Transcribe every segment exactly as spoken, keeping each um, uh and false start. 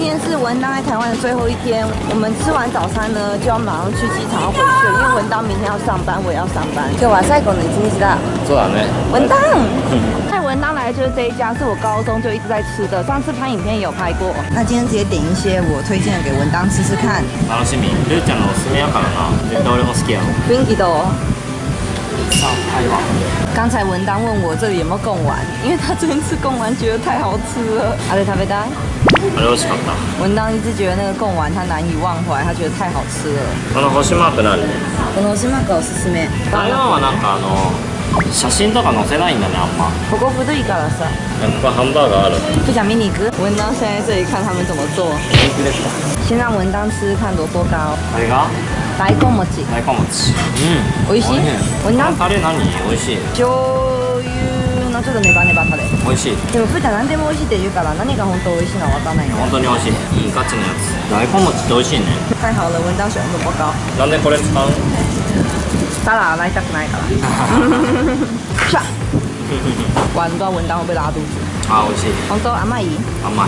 天是文当在台湾的最后一天，我们吃完早餐呢，就要马上去机场要回去了，因为文当明天要上班，我也要上班。就晚赛狗呢，你知不知道？ そうだね。 文当，带文当来就是这一家，是我高中就一直在吃的，上次拍影片也有拍过。那今天直接点一些我推荐的给文当吃吃看。 楽しみ。ルーちゃんのおすすめやからな。絶対俺も好きやろ。 雰囲気どう？ さあ、台湾。 刚才文当问我这里有没有贡丸，因为他昨天吃贡丸觉得太好吃了。あれ食べたい？ あれ美味しかった。 文当一直觉得那个贡丸他难以忘怀，他觉得太好吃了。 この星マーク何？ この星マークおすすめ。 台湾はなんかあの写真とか載せないんだねあんま。 ここ古いからさ。 ここハンバーガーある。 不想迷你哥。文当现在这里看他们怎么做。先让文当吃看萝卜糕。 あれが？ 大根餅。 大根餅。うん。 美味しい？文当。 タレ何？美味しい。 醤油のちょっとネバネバタレ。 美味しい。 でもふーちゃん何でも美味しいって言うから何が本当美味しいのは分かんないよ。 本当に美味しい。いいガチのやつ。大根餅って美味しいね。 太好了，文当喜欢萝卜糕。 なんでこれ使う？ 沙拉洗いたくないから。唰。完了，不知道文当会不会拉肚子。 啊，美味しい。 本当甘い？ 甘い。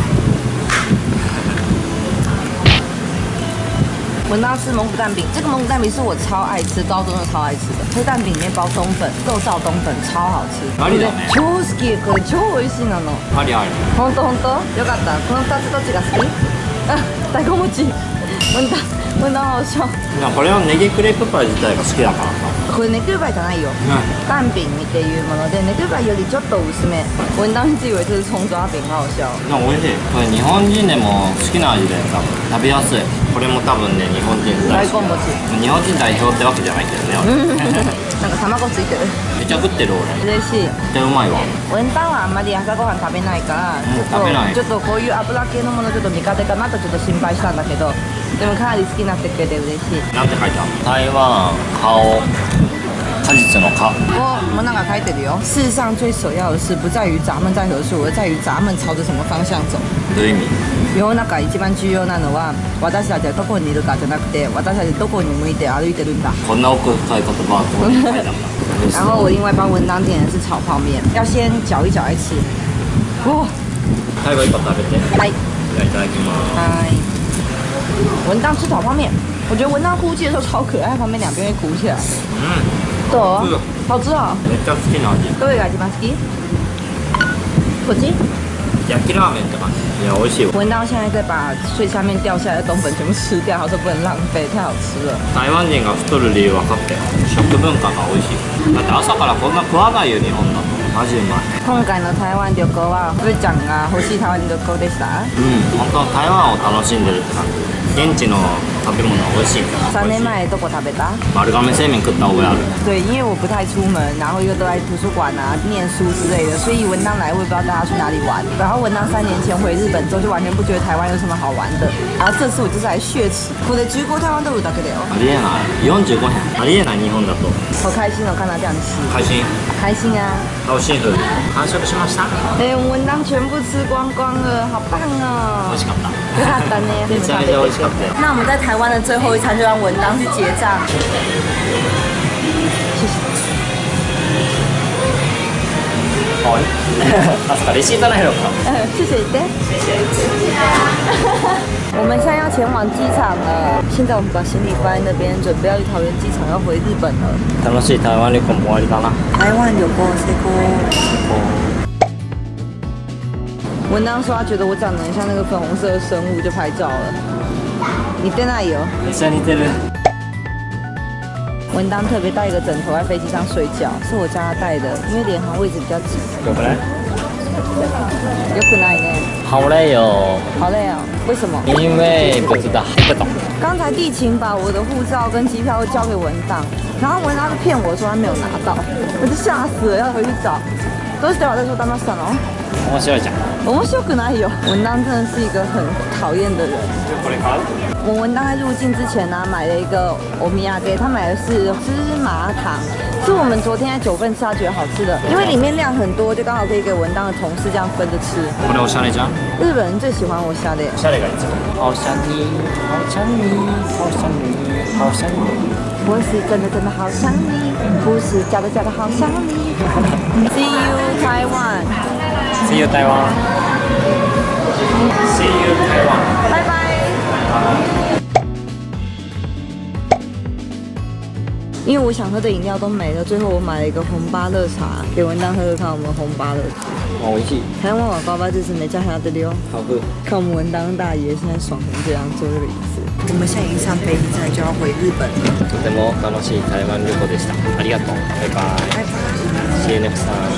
文当吃蒙古蛋饼，这个蒙古蛋饼是我超爱吃，高中就超爱吃的。黑蛋饼里面包冬粉，肉燥冬粉，超好吃。 ありだね。 超好き、これ超美味しいなの。 ありあり。 本当本当。よかった。この二つどっちが好き？あ、大根餅。文当文当好笑。 これはネギクレープパイ自体が好きだからさ。 これネクルパイじゃないよ。蛋饼っていうもので、ネクルパイよりちょっと薄め。文当一直以为这是葱抓饼，好好笑。 なんか美味しい。これ日本人でも好きな味でさ、食べやすい。これも多分ね日本人大好き。日本人代表ってわけじゃないけどね。 なんか卵ついてる。 めちゃ食ってる俺。 嬉しい。 絶対うまいわ。 文当はあんまり朝ごはん食べないから、 食べない。 ちょっとこういう油系のものちょっと苦手かなとちょっと心配したんだけど、でもかなり好きになってくれて嬉しい。 なんて書いてある？台湾顔。果実の果。 我我们那个开てるよ。事实上，最首要的是不在于咱们在何处，而在于咱们朝着什么方向走。 どういう意味？ 世の中一番重要なのは私たちはどこにいるかじゃなくて私たちどこに向いて歩いてるんだ。 こんな奥深い言葉はどこに書いてあるんだ。 然后我另外帮文当点的是炒泡面，要先搅一搅来吃。哇！ 最後一個食べて。 はい。 じゃあいただきます。 嗨。文当吃炒泡面，我觉得文当呼气的时候超可愛，旁边两边会鼓起来。 嗯。 どう？好吃啊。 めっちゃ好きな味。 どれが一番好き？こっち？ 焼きラーメンって感じ。いや美味しい。 文当现在在把最下面掉下来的冬粉全部吃掉，他说不能浪费，太好吃了。 台湾人が太る理由分かったよ。食文化が美味しい。だって朝からこんな食わないよ日本だと。マジうまい。 今回の台湾旅行はふーちゃんが欲しい台湾旅行でした。 うん。本当台湾を楽しんでるって感じ。現地の食べ物美味しいから。 三年前どこ食べた？ 丸亀製麺食った覚えある。 对，因为我不太出门，然后又都在图书馆啊念书之类的，所以文当来我也不知道大家去哪里玩。然后文当三年前回日本之后就完全不觉得台湾有什么好玩的，然后这次我就是来血池。これじゅうご台湾ドルだけだよ。 ありえない。よんじゅうごえん。ありえない日本だと。 好开心哦，看到这样吃。 開心。 开心啊。 楽しい風。完食しました。 哎，文当全部吃光光了，好棒哦。 美味しかった。 よかったね。 めちゃめちゃ美味しかったよ。 那我们在台湾的最后一餐就让文当去结账。谢谢。 はい。あ、そっかレシートないのか。 嗯，谢谢你。我们现在要前往机场了，现在我们把行李放在那边，准备要去桃园机场，要回日本了。 楽しい台湾旅行も終わりだな。 台湾旅行成功。文当说他觉得我长得很像那个粉红色的生物，就拍照了。你在哪里哦？ めっちゃ似てる。 文当特别带一个枕头在飞机上睡觉，是我叫他带的，因为联航位置比较挤。 よくない？ よくないね。 好累哟。 好累哦，为什么？ 因为不知道，不懂。 刚才地勤把我的护照跟机票都交给文当，然后文当就骗我说他没有拿到，我就吓死了，要回去找。どうして私を騙したの？ 面白いじゃん。 面白くないよ。文当真的是一个很讨厌的人。 これ買う？ 我文当在入境之前呢、啊，买了一个欧米亚给他买的是芝麻糖，是我们昨天在九份吃他觉得好吃的，因为里面量很多，就刚好可以给文当的同事这样分着吃。 これおしゃれじゃん。 日本人最喜欢我虾的。 おしゃれがいつも。好想你，好想你，好想你，好想你。 我是真的真的好想你，不是假的假的好想你。See you Taiwan。 See you Taiwan。See See you Taiwan。 拜拜。因为我想喝的饮料都没了，最后我买了一个红芭乐茶给文当喝喝看，我们红芭乐茶。 哦，美味しい。 台湾碗爸爸就是没加下的溜。 好喝。 看我们文当大爷现在爽成这样坐这个椅子。我们现在已经上飞机，再就要回日本了。 とても楽しい台湾旅行でした。ありがとう。バイバイ。 拜拜。 See you next time。